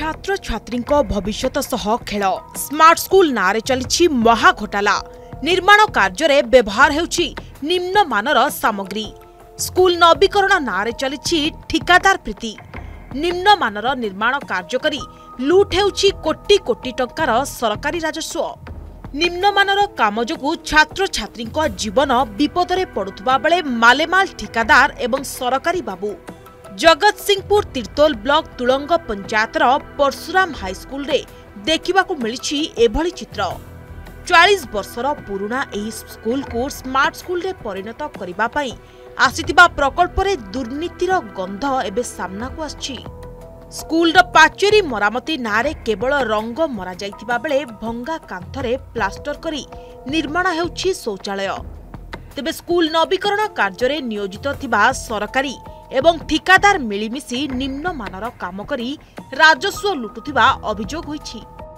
छात्र छात्री भविष्य सह खेल स्मार्ट स्कूल नारे चली महा घोटाला। निर्माण कार्य व्यवहार होउछि निम्न मानर सामग्री। स्कूल नवीकरण नारे चली ठिकादार प्रीति। निम्न मानर निर्माण कार्य करी लुट होउछि कोटी कोटी टंकार सरकारी राजस्व। निम्न मानर काम जोगु छात्र छात्री जीवन विपदरे पड़ुथबा बेले मालेमाल ठिकादार एवं सरकारी बाबू। जगत सिंहपुर तिर्तोल ब्लॉक तुलंग पंचायतर परशुराम हाईस्कूल रे देखिबाकू मिलिछि एभली चित्र। 40 वर्षर पुराना एही स्कूल को स्मार्ट स्कूल रे परिणत करिबा पई आसितिबा प्रकल्प रे दुर्नीतिर गंध एबे सामना को आछि। स्कूल रो पाचेरी मरामती नारे केवल रंग मरा जाइतिबा बेले भंगा कांथरे प्लास्टर करी निर्माण हेउछि शौचालय। तेबे स्कूल नवीकरण कार्य रे नियोजित थिबा सरकारी एवं ठिकादार मिलिमिशि निम्न मानर काम करी राजस्व लुटुथिबा अभियोग होइछि।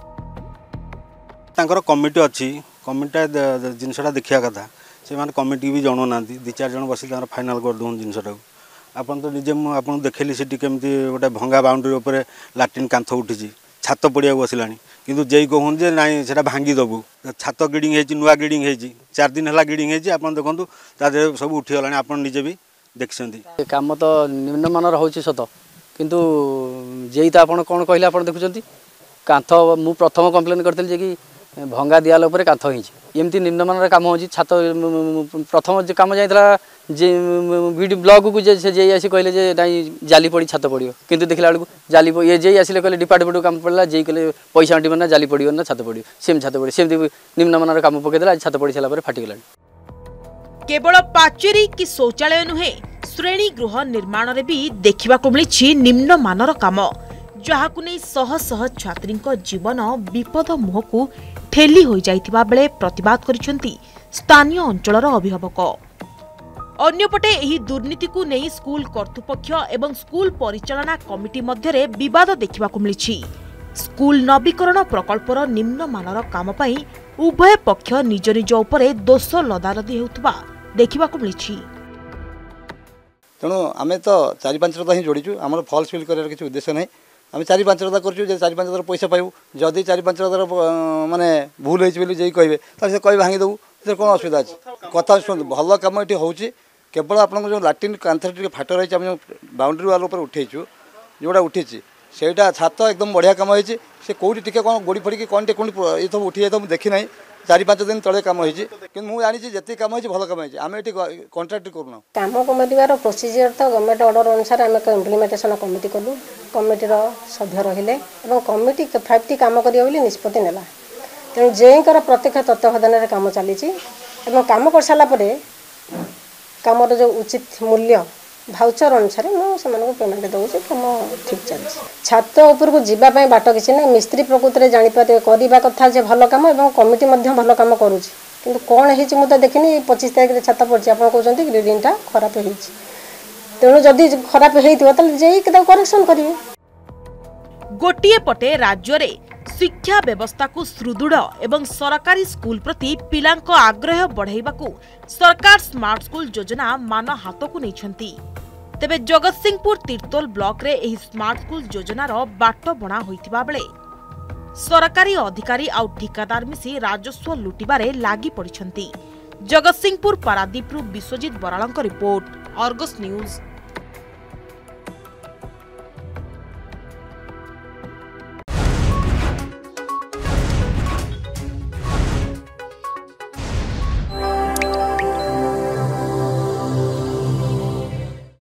तांकर कमिटी अछि, कमिटी जिनसटा देखिया कथा से माने कमिटी भी जणो नांती। 2-4 जण बसी तांकर फाइनल कर दोन जिनसटा आपन तो निजे आपन देखैली सिटी केमती गोटे भंगा बाउंड्री ऊपर लैट्रिन कांथ उठिछि, छात पड़िया बसिलानी किंतु जेई कहून जे नाइ सेटा भांगी दबु। छात गिडिंग हेछि, नुवा गिडिंग हेछि, 4 दिन हला गिडिंग हेछि। आपन देखंतु ता सब उठी गलानी। आपन निजे भी देखछन्ती काम तो निम्न मानर होछि सत, किंतु जेई त आपन कोन कहले आपन देखुछन्ती कांथ मु प्रथम कंप्लेन करथि जे कि भंगा दियाल ऊपर कांथ हिछि। एमती निम्न मानर काम होछि। छात प्रथम जे काम जाइतला जे वीडियो ब्लॉग को जे जेई आसी कहले जे नाइ जाली पड़ी छात पड़ियो, किंतु देखला बेलू जाली ये जेई आसिले कहले डिपार्टमेंट काम पड़ला जेई कहले पैसा अंटी ना जाली पड़ियो ना छात पड़ियो। सेम छात पड़ी सेमती निम्न मानर काम पके देला छात पड़ी छला पर फाटी गेला। केवल पाचेरी कि शौचालय नुहे श्रेणी गृह निर्माण रे भी देखिबाकू मिलिछि निम्न मानर काम, जहाकू नै शह शह छात्री जीवन विपद मुहकू ठेली हो जाइतिबा बेले प्रतिवाद करिसेंती स्थानीय अंचलर अभिभावक। अन्यपटे एही दुर्नीति को नै स्कूल कर्तृपक्ष एवं स्कूल परिचालना कमिटी मध्यरे विवाद देखिबाकू मिलिछि। स्कूल नवीकरण प्रकल्पर निम्न मानर काम पई उभय पक्ष निज निज उपरे दोष लदालदी हेउतबा देखिबाकू मिलिछि। तेणु आम तो 4-5 ही जोड़ीचु। आम फल्स फिल कर किसी उद्देश्य नहीं। आम 4-5 कर 4-5 पैसा पाइबू। जदि 4-5 माने भूल होती जे कहे से कह भांगी देवु। कौन असुविधा अच्छे कथा शुणु। भल कम ये हो केवल आप जो लाट्रिन कांथ फाट रही जो बाउंड्री वाल उठेचु जोड़ा उठी सेटा छात एकदम बढ़िया कम होती। से कौटी टे कौन गोड़ी फड़ी कौन टे ये सब उठी जाए देखी ना 4-5 दिन तले कम होती। मुझे जानी जी कम होती भल कम होती। आम ये कंट्राक्ट करूना कम कर प्रोसीजर तो गवर्नमेंट ऑर्डर अनुसार आम इम्प्लीमेंटेशन कमिटी कलु। कमिटीर सभ्य रहिले कमिटी 5टी काम करियो बोली निष्पत्ति नेला। तेणु जेकर प्रत्यक्ष तत्वावधान काम चली काम कर सारा कमर जो उचित मूल्य भाउचर अनुसार मुझे पेमेंट दूसरी कम ठीक चलती। छात उपरको जावाई बाट किसी ना मिस्त्री प्रकृति में जापर करवा कथा जे भल कम और कमिटी भल कम करुँच कि कौन है मुझे देखनी 25 तारीख छात पड़ी आप कहते ग्रेडिंगटा खराब हो। तेणु जदि खराब हो करेक्शन करेंगे। गोटिए पटे राज्य रे शिक्षा व्यवस्था को सुदृढ़ एवं सरकारी स्कूल प्रति पिलांको आग्रह बढ़ाइबाकू सरकार स्मार्ट स्कूल योजना मान हाथ को नैछंती। तेबे जगत सिंहपुर तिर्तोल ब्लॉक रे एही स्मार्ट स्कूल योजनार बाट बणा होइतिबा बेले सरकारी अधिकारी आउ ठिकादार मिसी राजस्व लुटिबारे लागी पड़िछंती। जगत सिंहपुर पारादीपरू विश्वजीत बरालंक रिपोर्ट, अर्गस न्यूज।